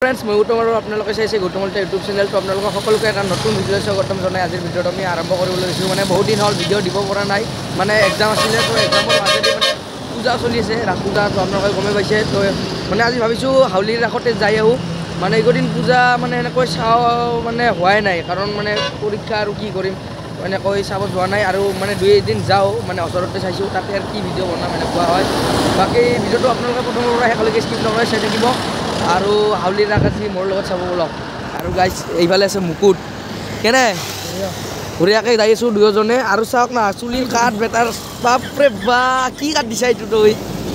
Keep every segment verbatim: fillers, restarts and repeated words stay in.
Friends মই গৌতম আৰু আপোনালোকে চাইছে গৌতম কলিতা ইউটিউব চেনেলটো আপোনালোকক সকলোকে এটা নতুন ভিডিঅ' স্বাগতম জনাই আজিৰ ভিডিঅ'ত আমি আৰম্ভ কৰিবলৈ লৈছোঁ মানে বহুত দিন হ'ল ভিডিঅ' দিব পৰা নাই মানে এক্সাম আছিলে তো এক্সামৰ মাজেদি মানে পূজা চলি আছে ৰাস পূজা তো আপোনালোকে গমে পাইছে তো মানে আজি ভাবিছোঁ হাউলিৰ ৰাসতে যাই আহোঁ মানে এইকেইদিন পূজা মানে এনেকৈ চাওঁ মানে হোৱাই নাই কাৰণ মানে পৰীক্ষা আৰু কি কৰিম এনেকৈ চাব যোৱা নাই আৰু মানে দুই এদিন যাওঁ মানে ওচৰতে চাইছোঁ তাতে আৰু কি ভিডিঅ' বনাম এনেকুৱা হয় বাকী ভিডিঅ'টো আপোনালোকে প্ৰথমৰ পৰা শেষলৈকে স্কিপ নকৰাই চাই থাকিব আৰু হাউলিৰ ৰাস আজি মোৰ লগত চাব বলক আৰু গাইজ এইফালে আছে মুকুট কেনে বঢ়িয়াকৈ যাই আছোঁ দুয়োজনে আৰু চাওক না চুলিৰ কাঠ বেটাৰ বাপৰে বা কি কাঠ দিছা এইটো তই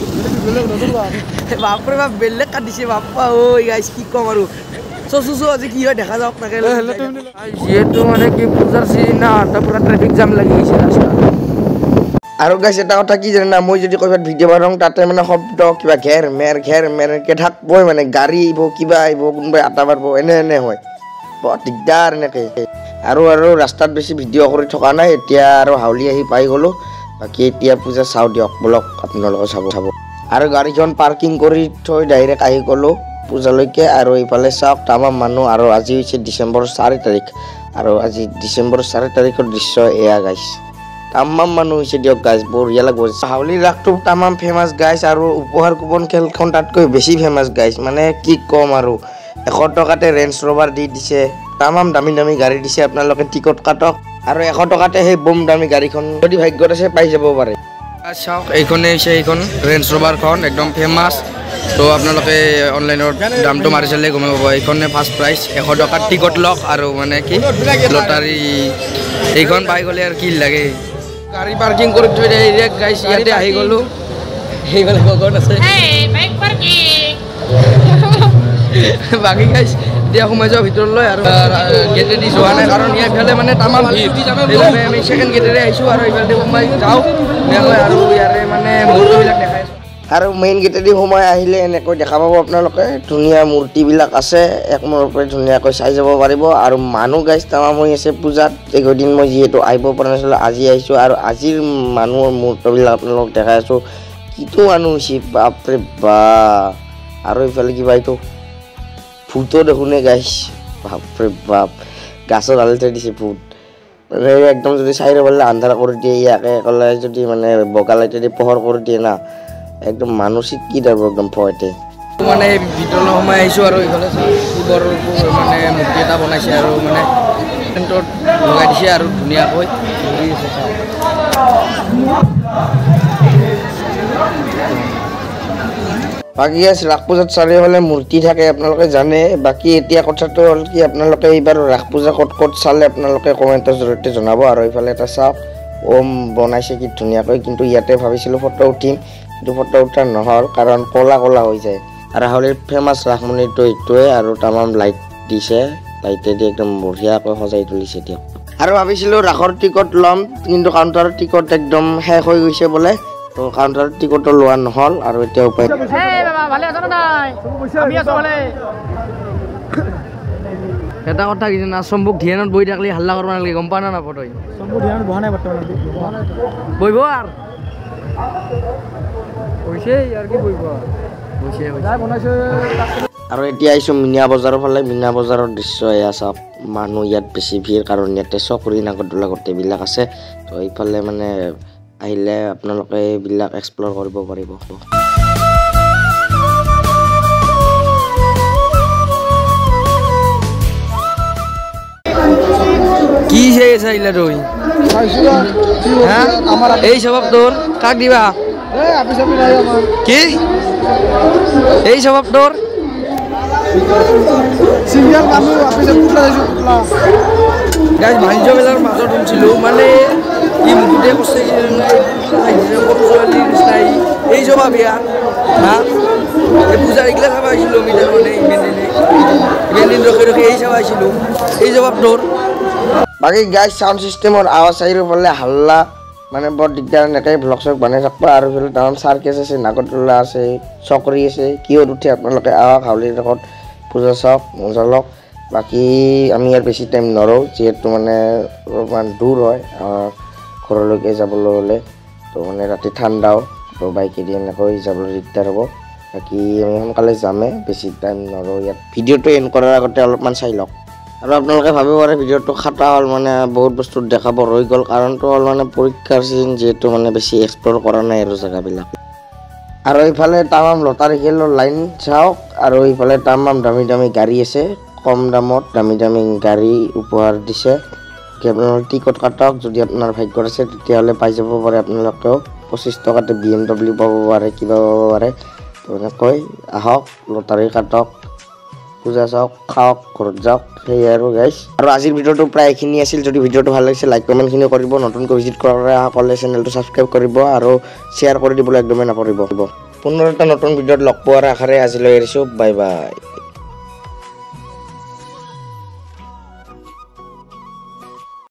বাপৰে বাপ বেলেগ কাঠ দিছে বাপ্পা ঐ গাইজ কি ক'ম আৰু চচু চো আজি কি হয় দেখা যাওক নাকে যিহেতু মানে কি পূজাৰ চিজন না তাৰ পুৰা ট্ৰেফিক জাম লাগি গৈছে ৰাস্তাত আৰু গাইজ এটা কথা কি জানে না মই যদি ক'ৰবাত ভিডিঅ' বনাওঁ তাতে মানে শব্দ কিবা ঘেৰ মেৰ ঘেৰ মেৰকৈ থাকবই মানে গাড়ী আহিব কিবা আহিব কোনোবাই আটা মাৰিব এনে এনে হয় বৰ দিগদাৰ এনেকৈ আৰু আৰু ৰাস্তাত বেছি ভিডিঅ' কৰি থকা নাই এতিয়া আৰু হাউলি আহি পাই গ'লোঁ বাকী এতিয়া পূজা চাওঁ দিয়ক বলক আপোনালোকে চাব চাব আৰু গাড়ীখন পাৰ্কিং কৰি থৈ ডাইৰেক্ট আহি গ'লোঁ পূজালৈকে আৰু এইফালে চাওক তামাম মানুহ আৰু আজি হৈছে ডিচেম্বৰৰ চাৰি তাৰিখ আৰু আজি ডিচেম্বৰৰ চাৰি তাৰিখৰ দৃশ্য এয়া গাইছ তামাম মানুহ হৈছে দিয়ক গাইছ বঢ়িয়া লাগিব হাউলিৰ ৰাসটো তামাম ফেমাছ গাইছ আৰু উপহাৰ কুপন খেলখন তাতকৈ বেছি ফেমাছ গাইছ মানে কি ক'ম আৰু এশ টকাতে ৰেঞ্জ ৰ'ভাৰ দি দিছে তামাম দামী দামী গাড়ী দিছে আপোনালোকে টিকট কাটক আৰু এশ টকাতে সেই বম দামী গাড়ীখন যদি ভাগ্যত আছে পাই যাব পাৰে চাওক এইখনে হৈছে এইখন ৰেঞ্জ ৰ'ভাৰখন একদম ফেমাছ তো আপোনালোকে অনলাইনত দামটো মাৰি চালে গমে পাব এইখনে ফাৰ্ষ্ট প্ৰাইজ এশ টকাত টিকট লওক আৰু মানে কি লটাৰী এইখন পাই গ'লে আৰু কি লাগে গাড়ী পাৰ্কিং কৰি থৈ ডাইৰেক্ট গাইছ ইয়াতে আহি গ'লোঁ সেইফালে গগন আছে বাকী গাইছ এতিয়া সোমাই যাওঁ ভিতৰলৈ আৰু গেটেদি যোৱা নাই কাৰণ ইয়াৰফালে মানে তামাম সেইবাবে আমি ছেকেণ্ড গেটেৰে আহিছোঁ আৰু এইফালে সোমাই যাওঁ ধুনীয়াকৈ আৰু ইয়াৰে মানে মূৰ্তিবিলাক দেখাই আছোঁ আৰু মেইন গেটেদি সোমাই আহিলে এনেকৈ দেখা পাব আপোনালোকে ধুনীয়া মূৰ্তিবিলাক আছে একমূৰৰ পৰা ধুনীয়াকৈ চাই যাব পাৰিব আৰু মানুহ গাইছ তামাম হৈ আছে পূজাত এইকেইদিন মই যিহেতু আহিব পৰা নাছিলোঁ আজি আহিছোঁ আৰু আজিৰ মানুহৰ মূৰ্তিবিলাক আপোনালোকক দেখাই আছোঁ কিটো মানুহ হৈছে বাপৰে বা আৰু এইফালে কিবা এইটো ভূতো দেখোনে গাইছ বাপৰে বাপ গাছৰ আলি থৈ দিছে ভূত মানে একদম যদি চাই ৰ'বলৈ আন্ধাৰ কৰি দিয়ে ইয়াকে ক'লে যদি মানে বগা লাইটেদি পোহৰ কৰি দিয়ে না একদম মানসিক কি যাব একদম ভয়তে মানে ভিতৰলৈ সোমাই আহিছোঁ আৰু এইফালে শিৱৰ মানে মূৰ্তি এটা বনাইছে আৰু মানে টেণ্টত লগাই দিছে আৰু ধুনীয়াকৈ ঘূৰি আছে বাকী আছে ৰাস পূজাত চাৰিওফালে মূৰ্তি থাকে আপোনালোকে জানে বাকী এতিয়া কথাটো হ'ল কি আপোনালোকে এইবাৰ ৰাস পূজা ক'ত ক'ত চালে আপোনালোকে কমেণ্টৰ জৰিয়তে জনাব আৰু এইফালে এটা চাওক ওম বনাইছে কি ধুনীয়াকৈ কিন্তু ইয়াতে ভাবিছিলোঁ ফটো উঠিম কিন্তু ফটো উঠা নহ'ল কাৰণ ক'লা ক'লা হৈ যায় আৰু হাউলিৰ ফেমাছ ৰাস মন্দিৰটো এইটোৱে আৰু তামাম লাইট দিছে লাইটেদি একদম বঢ়িয়াকৈ সজাই তুলিছে দিয়ক আৰু ভাবিছিলোঁ ৰাসৰ টিকট ল'ম কিন্তু কাউণ্টাৰৰ টিকট একদম শেষ হৈ গৈছে বোলে তো কাউণ্টাৰৰ টিকটো লোৱা নহ'ল আৰু এতিয়া উপায় এটা কথা কি জানা চম্বুক ধ্যানত বহি থাকলে হাল্লা কৰিব নালাগে গম পা না নাপ তই চম্বুক ধ্যানত বহা নাই বৰ্তমান বহিব আৰু হৈছে আৰু কি বহিব হৈছে বনাইছে আৰু এতিয়া আহিছোঁ মিনা বজাৰৰ ফালে মিনা বজাৰৰ দৃশ্য এয়া চাওক মানুহ ইয়াত বেছি ভিৰ কাৰণ ইয়াতে চকৰি নাগৰদোলা গোটেইবিলাক আছে তো এইফালে মানে আহিলে আপোনালোকে এইবিলাক এক্সপ্ল'ৰ কৰিব পাৰিব কি চাইছিলা তুই এই স্বভাৱ তোৰ কাক দিবা কি এই স্বভাৱ তোৰ গাইজ বাণিজ্য মেলাৰ মাজত শুনিছিলোঁ মানে ই মুকুটে কৈছে নিচিনাই এই স্বভাৱ বিয়া হা এই পূজাৰ এইগিলা চাব আহিছিলোঁ আমি তাৰমানে ইমান দিনে ইমান দিন ৰখি ৰখি এই চাব আহিছিলোঁ এই স্বভাৱ তোৰ বাকী গাইজ চাউণ্ড চিষ্টেমৰ আৱাজ আহিব পালে হাল্লা মানে বৰ দিগদাৰ এনেকৈ ভ্লগ চক বনাই থাকিব আৰু এইফালে তামাম চাৰ্কেছ আছে নাগৰদোলা আছে চকৰি আছে কিহত উঠে আপোনালোকে আহক হাউলিৰ ৰাসত পূজা চাওক মজা লওক বাকী আমি ইয়াৰ বেছি টাইম নৰওঁ যিহেতু মানে অলপমান দূৰ হয় ঘৰলৈকে যাবলৈ হ'লে তো মানে ৰাতি ঠাণ্ডাও তো বাইকেদি এনেকৈ যাবলৈ দিগদাৰ হ'ব বাকী আমি সোনকালে যামে, বেছি টাইম নৰো ইয়াত। ভিডিঅ'টো এণ্ড কৰাৰ আগতে অলপমান চাই লওক। আৰু আপোনালোকে ভাবিব পাৰে ভিডিঅ'টো খাটা হ'ল, মানে বহুত বস্তু দেখাব ৰৈ গ'ল। কাৰণটো হ'ল মানে পৰীক্ষাৰ চিজন যিহেতু, মানে বেছি এক্সপ্ল'ৰ কৰা নাই আৰু জেগাবিলাক। আৰু এইফালে তামাম লটাৰী খেলৰ লাইন চাওক, আৰু এইফালে তামাম দামী দামী গাড়ী আছে, কম দামত দামী দামী গাড়ী উপহাৰ দিছে। আপোনালোকে টিকট কাটক, যদি আপোনাৰ ভাগ্যত আছে তেতিয়াহ'লে পাই যাব পাৰে আপোনালোকেও। পঁচিছ টকাতে বি এম ডব্লিউ পাব পাৰে, কিবা পাব পাৰে। তেনেকৈ আহক, লটাৰী কাটক, পূজা চাওক, খাওক, ঘৰত যাওক, সেয়াই আৰু গাইজ। আৰু আজিৰ ভিডিঅ'টো প্ৰায় এইখিনি আছিল। যদি ভিডিঅ'টো ভাল লাগিছে লাইক কমেণ্টখিনি কৰিব, নতুনকৈ ভিজিট কৰাসকলে চেনেলটো ছাবস্ক্ৰাইব কৰিব আৰু শ্বেয়াৰ কৰি দিবলৈ একদমেই নাপাহৰিব। পুনৰ এটা নতুন ভিডিঅ'ত লগ পোৱাৰ আশাৰে আজিলৈ এৰিছোঁ, বাই বাই।